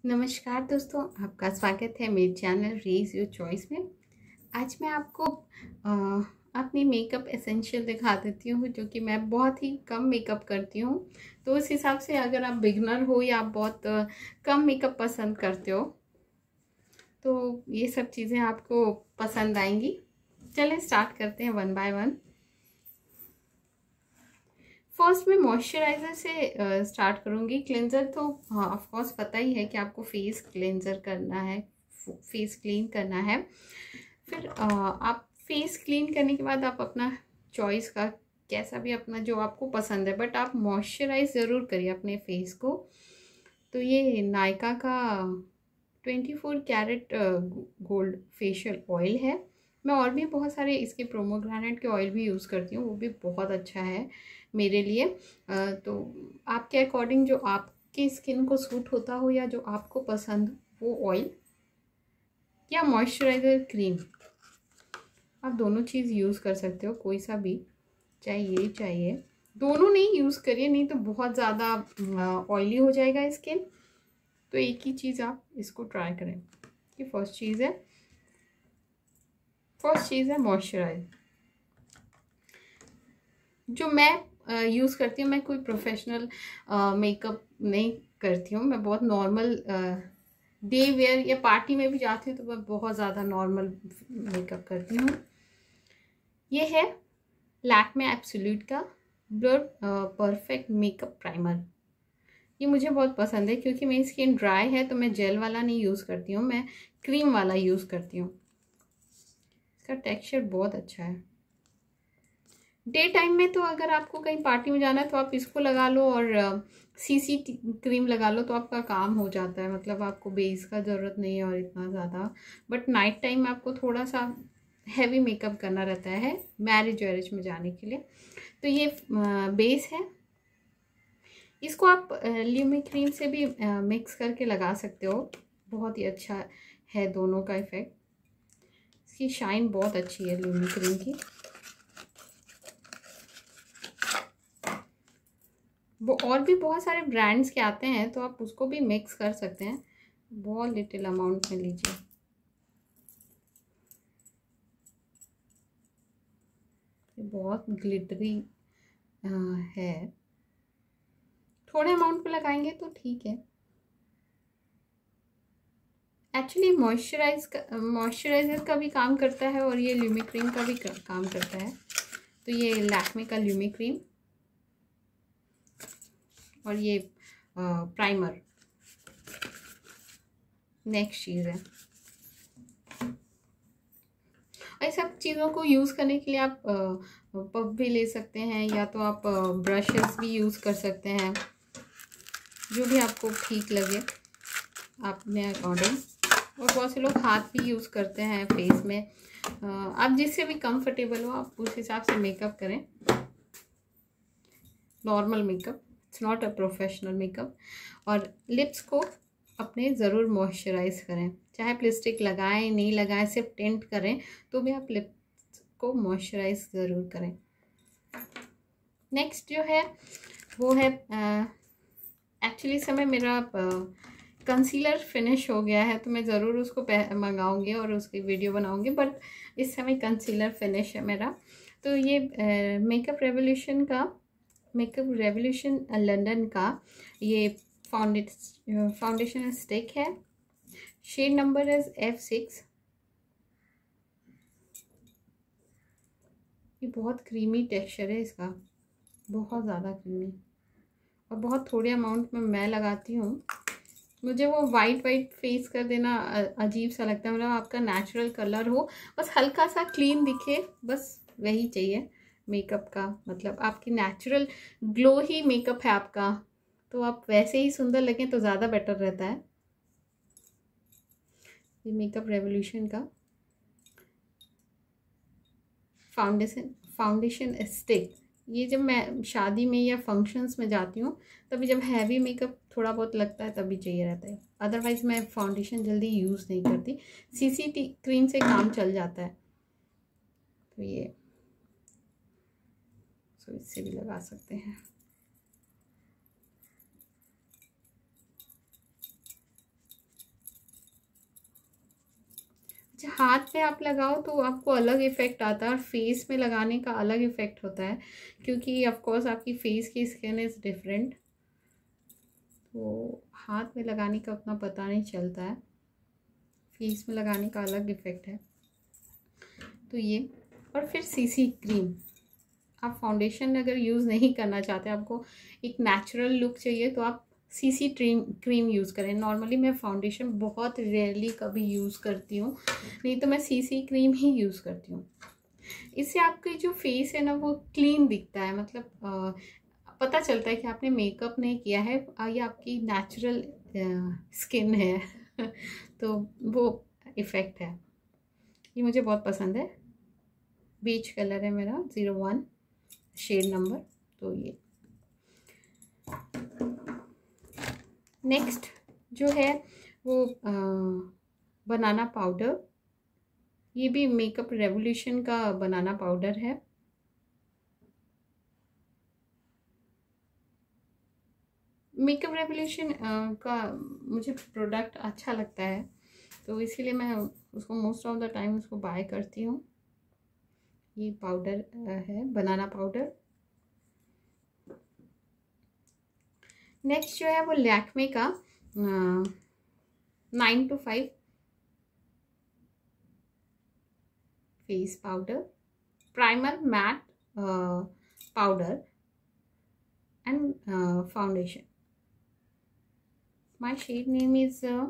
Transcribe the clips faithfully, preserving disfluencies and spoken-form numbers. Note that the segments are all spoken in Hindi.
नमस्कार दोस्तों, आपका स्वागत है मेरे चैनल रेज योर चॉइस में। आज मैं आपको आ, अपनी मेकअप एसेंशियल दिखा देती हूँ, जो कि मैं बहुत ही कम मेकअप करती हूँ। तो उस हिसाब से अगर आप बिगनर हो या आप बहुत आ, कम मेकअप पसंद करते हो तो ये सब चीज़ें आपको पसंद आएंगी। चलें स्टार्ट करते हैं वन बाय वन। फर्स्ट मैं मॉइस्चराइज़र से स्टार्ट करूँगी। क्लेंजर तो हाँ ऑफ कोर्स पता ही है कि आपको फेस क्लेंजर करना है, फेस क्लीन करना है। फिर uh, आप फेस क्लीन करने के बाद आप अपना चॉइस का कैसा भी अपना जो आपको पसंद है, बट आप मॉइस्चराइज ज़रूर करिए अपने फेस को। तो ये नायका का twenty four carat gold facial oil है। मैं और भी बहुत सारे इसके प्रोमोग्रेनेट के ऑयल भी यूज़ करती हूँ, वो भी बहुत अच्छा है मेरे लिए। तो आपके अकॉर्डिंग जो आपकी स्किन को सूट होता हो या जो आपको पसंद वो ऑयल या मॉइस्चराइज़र क्रीम, आप दोनों चीज़ यूज़ कर सकते हो, कोई सा भी चाहिए चाहिए दोनों नहीं यूज़ करिए, नहीं तो बहुत ज़्यादा ऑयली हो जाएगा स्किन। तो एक ही चीज़ आप इसको ट्राई करें। ये फर्स्ट चीज़ है फर्स्ट चीज़ है मॉइस्चराइज़र जो मैं यूज़ करती हूँ। मैं कोई प्रोफेशनल मेकअप नहीं करती हूँ, मैं बहुत नॉर्मल डे वेयर या पार्टी में भी जाती हूँ तो मैं बहुत ज़्यादा नॉर्मल मेकअप करती हूँ। ये है लैक्मे एब्सोल्यूट का ब्लर परफेक्ट मेकअप प्राइमर। ये मुझे बहुत पसंद है क्योंकि मेरी स्किन ड्राई है, तो मैं जेल वाला नहीं यूज़ करती हूँ, मैं क्रीम वाला यूज़ करती हूँ। इसका टेक्सचर बहुत अच्छा है। डे टाइम में तो अगर आपको कहीं पार्टी में जाना है तो आप इसको लगा लो और सीसी क्रीम लगा लो तो आपका काम हो जाता है, मतलब आपको बेस का ज़रूरत नहीं है और इतना ज़्यादा। बट नाइट टाइम में आपको थोड़ा सा हैवी मेकअप करना रहता है मैरिज वैरिज में जाने के लिए। तो ये बेस है, इसको आप ल्यूमी क्रीम से भी मिक्स करके लगा सकते हो, बहुत ही अच्छा है दोनों का इफेक्ट। इसकी शाइन बहुत अच्छी है ल्यूमी क्रीम की। वो और भी बहुत सारे ब्रांड्स के आते हैं तो आप उसको भी मिक्स कर सकते हैं, बहुत लिटिल अमाउंट में लीजिए। बहुत ग्लिटरी है, थोड़े अमाउंट पे लगाएंगे तो ठीक है। एक्चुअली मॉइस्चराइज का मॉइस्चराइजर का भी काम करता है और ये ल्यूमी क्रीम का भी काम करता है। तो ये लैक्मे का ल्यूमी क्रीम और ये प्राइमर नेक्स्ट चीज़ है। और सब चीज़ों को यूज़ करने के लिए आप पफ भी ले सकते हैं या तो आप ब्रशेस भी यूज़ कर सकते हैं, जो भी आपको ठीक लगे अपने अकॉर्डिंग। और बहुत से लोग हाथ भी यूज़ करते हैं फेस में, आप जिससे भी कंफर्टेबल हो आप उस हिसाब से मेकअप करें। Normal makeup, it's not a professional makeup. और लिप्स को अपने ज़रूर मॉइस्चराइज करें, चाहे लिपस्टिक लगाएं नहीं लगाएं, सिर्फ टिंट करें तो भी आप लिप्स को मॉइस्चराइज ज़रूर करें। नेक्स्ट जो है वो है एक्चुअली समय मेरा कंसीलर फिनिश हो गया है तो मैं ज़रूर उसको मंगाऊंगी और उसकी वीडियो बनाऊंगी, बट इस समय कंसीलर फिनिश है मेरा। तो ये मेकअप रेवोल्यूशन का मेकअप रेवोल्यूशन लंदन का ये फाउंडेशन फाउंडेशन स्टिक है। Shade number is F six. ये बहुत क्रीमी टेक्सचर है इसका, बहुत ज़्यादा क्रीमी, और बहुत थोड़े अमाउंट में मैं लगाती हूँ। मुझे वो वाइट वाइट फेस कर देना अजीब सा लगता है, मतलब आपका नेचुरल कलर हो, बस हल्का सा क्लीन दिखे, बस वही चाहिए मेकअप का। मतलब आपकी नेचुरल ग्लो ही मेकअप है आपका, तो आप वैसे ही सुंदर लगें तो ज़्यादा बेटर रहता है। ये मेकअप रेवोल्यूशन का फाउंडेशन फाउंडेशन स्टिक, ये जब मैं शादी में या फंक्शंस में जाती हूँ तभी जब हैवी मेकअप थोड़ा बहुत लगता है तभी चाहिए रहता है, अदरवाइज़ मैं फाउंडेशन जल्दी यूज़ नहीं करती, सीसी क्रीम से काम चल जाता है। तो ये तो इससे भी लगा सकते हैं। अच्छा, हाथ पे आप लगाओ तो आपको अलग इफ़ेक्ट आता है और फेस में लगाने का अलग इफ़ेक्ट होता है, क्योंकि ऑफ कोर्स आपकी फेस की स्किन इज़ डिफरेंट, तो हाथ में लगाने का उतना पता नहीं चलता है, फेस में लगाने का अलग इफ़ेक्ट है। तो ये, और फिर सीसी क्रीम। आप फाउंडेशन अगर यूज़ नहीं करना चाहते, आपको एक नेचुरल लुक चाहिए, तो आप सीसी क्रीम क्रीम यूज़ करें। नॉर्मली मैं फाउंडेशन बहुत रेयरली कभी यूज़ करती हूँ, नहीं तो मैं सीसी क्रीम ही यूज़ करती हूँ। इससे आपकी जो फेस है ना वो क्लीन दिखता है, मतलब आ, पता चलता है कि आपने मेकअप नहीं किया है, ये आपकी नेचुरल स्किन है तो वो इफ़ेक्ट है। ये मुझे बहुत पसंद है, बीच कलर है मेरा, ज़ीरो वन शेड नंबर। तो ये नेक्स्ट जो है वो आ, बनाना पाउडर। ये भी मेकअप रेवोल्यूशन का बनाना पाउडर है। मेकअप रेवोल्यूशन का मुझे प्रोडक्ट अच्छा लगता है, तो इसीलिए मैं उसको मोस्ट ऑफ द टाइम उसको बाय करती हूँ। ये पाउडर है बनाना पाउडर। नेक्स्ट जो है वो लैक्मे का nine to five face powder, primer, matte powder and foundation. My shade name is uh,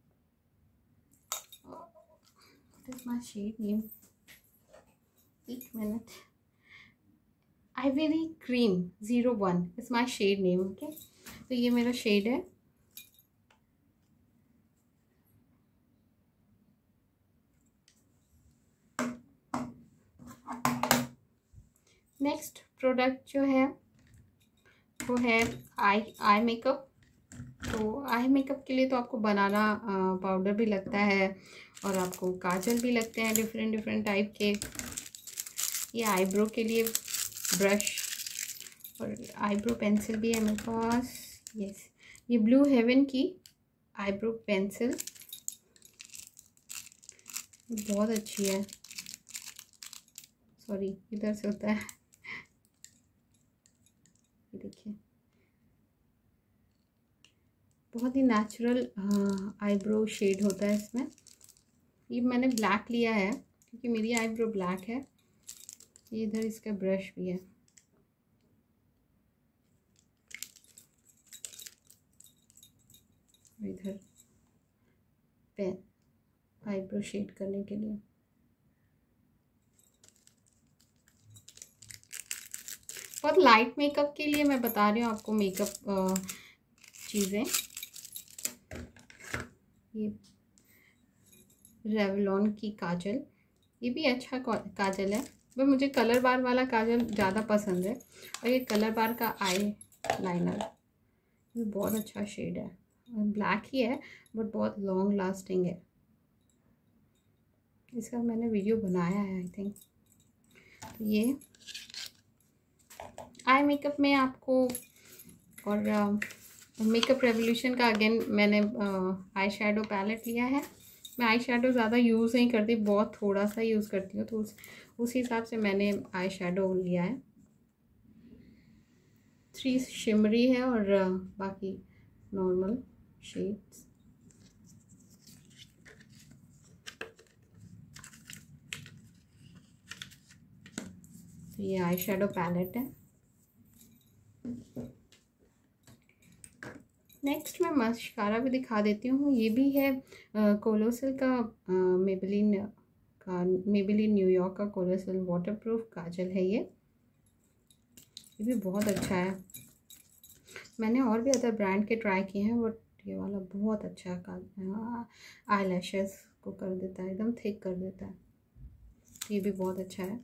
what is my shade name? Eight minute. Ivory Cream zero one is my shade name. Okay, तो ये मेरा शेड है। नेक्स्ट प्रोडक्ट जो है वो है आई आई मेकअप। तो आई मेकअप के लिए तो आपको बनाना पाउडर भी लगता है और आपको काजल भी लगते हैं डिफरेंट डिफरेंट टाइप के। ये आईब्रो के लिए ब्रश और आईब्रो पेंसिल भी है मेरे पास। यस, ये ब्लू हेवन की आईब्रो पेंसिल बहुत अच्छी है। सॉरी, इधर से होता है, देखिए बहुत ही नेचुरल आईब्रो शेड होता है इसमें। ये मैंने ब्लैक लिया है क्योंकि मेरी आईब्रो ब्लैक है। ये इधर इसका ब्रश भी है। इधर पेन आईब्रो शेड करने के लिए। बहुत लाइट मेकअप के लिए मैं बता रही हूँ आपको मेकअप चीज़ें। ये रेवलॉन की काजल, ये भी अच्छा काजल है, पर मुझे कलर बार वाला काजल ज़्यादा पसंद है। और ये कलर बार का आई लाइनर, ये बहुत अच्छा शेड है, ब्लैक ही है बट बहुत लॉन्ग लास्टिंग है। इसका मैंने वीडियो बनाया है आई थिंक। तो ये आई मेकअप में आपको, और मेकअप रेवोल्यूशन का अगेन मैंने आई शेडो पैलेट लिया है। मैं आई शेडो ज़्यादा यूज़ नहीं करती, बहुत थोड़ा सा यूज़ करती हूँ, तो उस उस हिसाब से मैंने आई शेडो लिया है। थ्री शिमरी है और बाकी नॉर्मल शेड्स। तो ये आई शेडो पैलेट है। नेक्स्ट मैं मस्कारा भी दिखा देती हूँ। ये भी है कोलोसल का, मेबेलिन का, मेबेलिन न्यूयॉर्क का कोलोसल वाटरप्रूफ काजल है ये। ये भी बहुत अच्छा है। मैंने और भी अदर ब्रांड के ट्राई किए हैं, बट ये वाला बहुत अच्छा का आई लैशेस को कर देता है, एकदम थिक कर देता है। ये भी बहुत अच्छा है।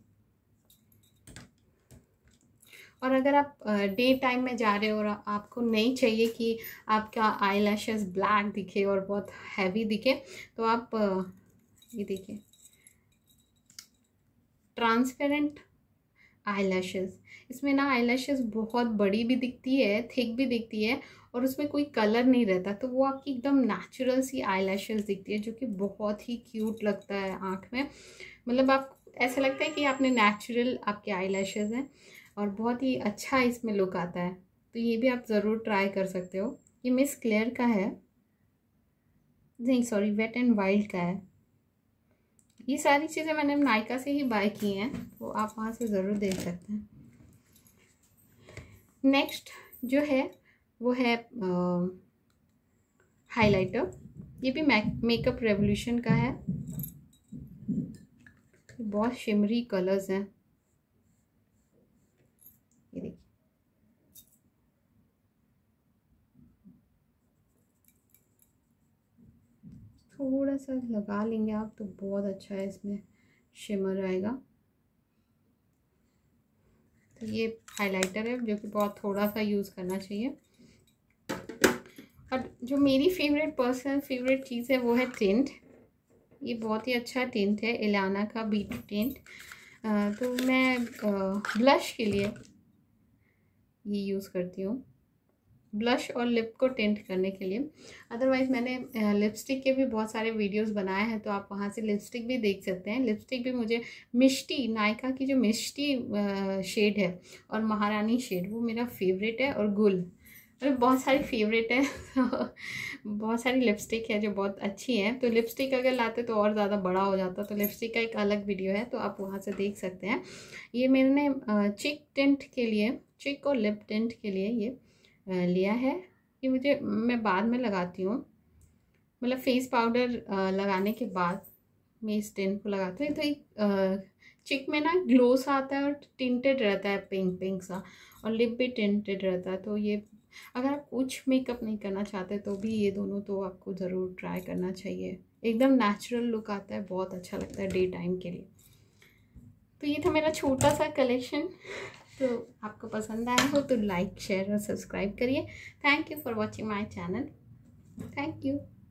और अगर आप डे टाइम में जा रहे हो और आपको नहीं चाहिए कि आपका आई लैशेस ब्लैक दिखे और बहुत हैवी दिखे, तो आप ये देखिए ट्रांसपेरेंट आई लैशेस। इसमें ना आई लैशेस बहुत बड़ी भी दिखती है, थिक भी दिखती है, और उसमें कोई कलर नहीं रहता, तो वो आपकी एकदम नेचुरल सी आई लैशेज़ दिखती है, जो कि बहुत ही क्यूट लगता है आँख में। मतलब आप ऐसा लगता है कि आपने नेचुरल आपके आई लैशेज़ हैं और बहुत ही अच्छा इसमें लुक आता है। तो ये भी आप ज़रूर ट्राई कर सकते हो। ये मिस क्लेयर का है, नहीं सॉरी वेट एंड वाइल्ड का है। ये सारी चीज़ें मैंने नायका से ही बाय की हैं, तो आप वहाँ से ज़रूर देख सकते हैं। नेक्स्ट जो है वो है हाइलाइटर। ये भी मेकअप रेवोल्यूशन का है। बहुत शिमरी कलर्स हैं, ये देखिए। थोड़ा सा लगा लेंगे आप तो बहुत अच्छा है, इसमें शिमर आएगा। तो ये हाइलाइटर है जो कि बहुत थोड़ा सा यूज़ करना चाहिए। और जो मेरी फेवरेट पर्सनल फेवरेट चीज़ है वो है टिंट। ये बहुत ही अच्छा टिंट है, इलाना का बीट टिंट। तो मैं ब्लश के लिए ये यूज़ करती हूँ, ब्लश और लिप को टिंट करने के लिए। अदरवाइज़ मैंने लिपस्टिक के भी बहुत सारे वीडियोस बनाए हैं, तो आप वहाँ से लिपस्टिक भी देख सकते हैं। लिपस्टिक भी मुझे मिष्टी, नायका की जो मिष्टी शेड है और महारानी शेड, वो मेरा फेवरेट है। और गुल, मतलब बहुत सारी फेवरेट है। बहुत सारी लिपस्टिक है जो बहुत अच्छी हैं। तो लिपस्टिक अगर लाते तो और ज़्यादा बड़ा हो जाता, तो लिपस्टिक का एक अलग वीडियो है, तो आप वहाँ से देख सकते हैं। ये मैंने चिक टिंट के लिए, चिक और लिप टिंट के लिए ये लिया है। कि मुझे, मैं बाद में लगाती हूँ, मतलब फेस पाउडर लगाने के बाद मैं इस टिंट को लगाती हूँ। तो एक चिक में ना ग्लो सा आता है और टिंटेड रहता है, पिंक पिंक सा, और लिप भी टिंटेड रहता है। तो ये अगर आप कुछ मेकअप नहीं करना चाहते तो भी ये दोनों तो आपको ज़रूर ट्राई करना चाहिए। एकदम नेचुरल लुक आता है, बहुत अच्छा लगता है डे टाइम के लिए। तो ये था मेरा छोटा सा कलेक्शन। तो आपको पसंद आया हो तो लाइक शेयर और सब्सक्राइब करिए। Thank you for watching my channel. Thank you.